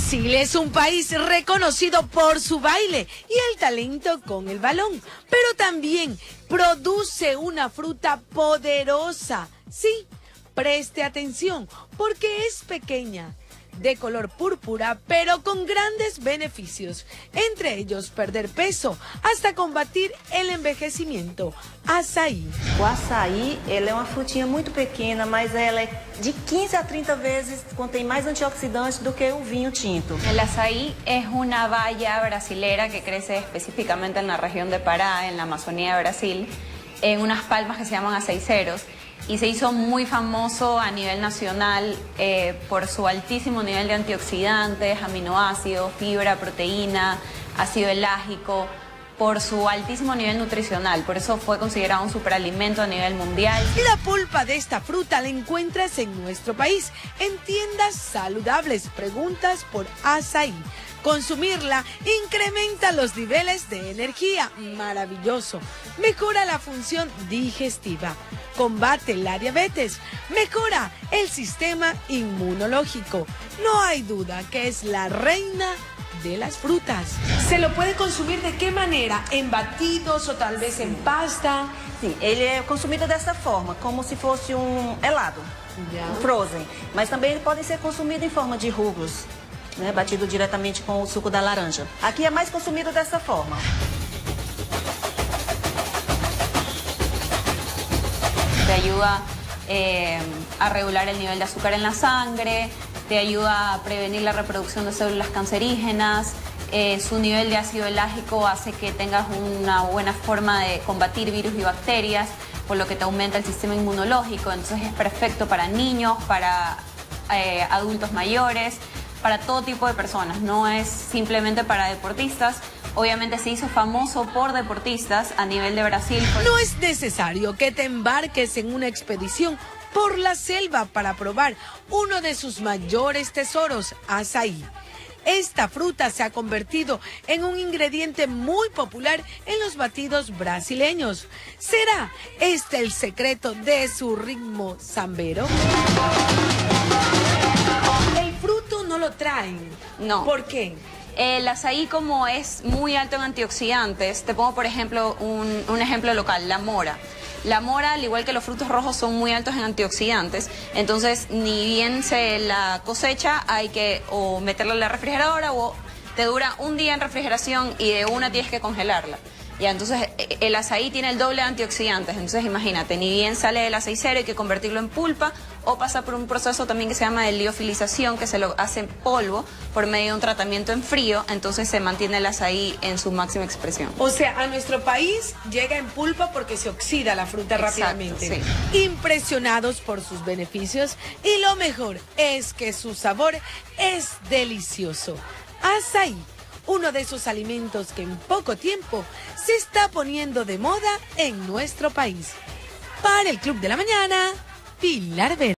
Brasil es un país reconocido por su baile y el talento con el balón, pero también produce una fruta poderosa. Sí, preste atención porque es pequeña, de color púrpura, pero con grandes beneficios, entre ellos perder peso, hasta combatir el envejecimiento. Açaí. O açaí, ela é uma frutinha muito pequena, mas ela é de 15 a 30 vezes, contém mais antioxidantes do que o vinho tinto. El azaí es una baya brasilera que crece específicamente en la región de Pará, en la Amazonía de Brasil, en unas palmas que se llaman aceiceros, y se hizo muy famoso a nivel nacional por su altísimo nivel de antioxidantes, aminoácidos, fibra, proteína, ácido elágico, por su altísimo nivel nutricional. Por eso fue considerado un superalimento a nivel mundial. La pulpa de esta fruta la encuentras en nuestro país, en tiendas saludables. Preguntas por açaí. Consumirla incrementa los niveles de energía, maravilloso. Mejora la función digestiva, combate la diabetes, mejora el sistema inmunológico. No hay duda que es la reina de las frutas. ¿Se lo puede consumir de qué manera? ¿En batidos o tal vez en pasta? Sim, ele é consumido dessa forma, como se fosse helado, frozen. Mas também ele pode ser consumido em forma de jugos, né, batido diretamente com o suco da laranja. Aqui é mais consumido dessa forma. Te ayuda a regular el nivel de azúcar en la sangre, te ayuda a prevenir la reproducción de células cancerígenas, su nivel de ácido elágico hace que tengas una buena forma de combatir virus y bacterias, por lo que te aumenta el sistema inmunológico, entonces es perfecto para niños, para adultos mayores, para todo tipo de personas, no es simplemente para deportistas. Obviamente se hizo famoso por deportistas a nivel de Brasil. No es necesario que te embarques en una expedición por la selva para probar uno de sus mayores tesoros, açaí. Esta fruta se ha convertido en un ingrediente muy popular en los batidos brasileños. ¿Será este el secreto de su ritmo zambero? El fruto no lo traen. No. ¿Por qué? El azaí, como es muy alto en antioxidantes, te pongo por ejemplo un ejemplo local, la mora. La mora, al igual que los frutos rojos, son muy altos en antioxidantes, entonces ni bien se la cosecha hay que o meterla en la refrigeradora o te dura un día en refrigeración y de una tienes que congelarla. Ya, entonces el azaí tiene el doble de antioxidantes, entonces imagínate, ni bien sale del aceicero hay que convertirlo en pulpa o pasa por un proceso también que se llama de liofilización, que se lo hace en polvo por medio de un tratamiento en frío, entonces se mantiene el azaí en su máxima expresión. O sea, a nuestro país llega en pulpa porque se oxida la fruta rápidamente. Sí. Impresionados por sus beneficios y lo mejor es que su sabor es delicioso. Açaí, uno de esos alimentos que en poco tiempo se está poniendo de moda en nuestro país. Para el Club de la Mañana, Pilar Vera.